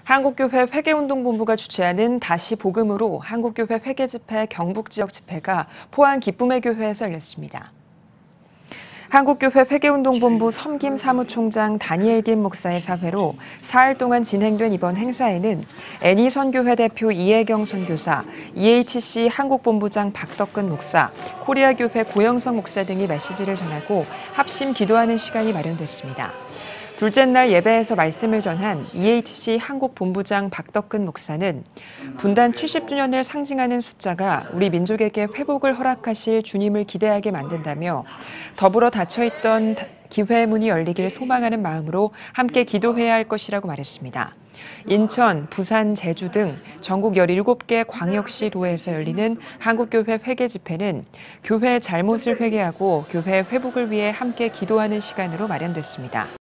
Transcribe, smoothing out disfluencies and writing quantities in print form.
한국교회 회개운동본부가 주최하는 다시 복음으로 한국교회 회개집회 경북지역 집회가 포항 기쁨의 교회에서 열렸습니다. 한국교회 회개운동본부 섬김 사무총장 다니엘 김 목사의 사회로 사흘 동안 진행된 이번 행사에는 애니 선교회 대표 이혜경 선교사, EHC 한국본부장 박덕근 목사, 코리아교회 고영성 목사 등이 메시지를 전하고 합심 기도하는 시간이 마련됐습니다. 둘째 날 예배에서 말씀을 전한 EHC 한국본부장 박덕근 목사는 분단 70주년을 상징하는 숫자가 우리 민족에게 회복을 허락하실 주님을 기대하게 만든다며 더불어 닫혀있던 기회의 문이 열리길 소망하는 마음으로 함께 기도해야 할 것이라고 말했습니다. 인천, 부산, 제주 등 전국 17개 광역시도에서 열리는 한국교회 회개집회는 교회의 잘못을 회개하고 교회의 회복을 위해 함께 기도하는 시간으로 마련됐습니다.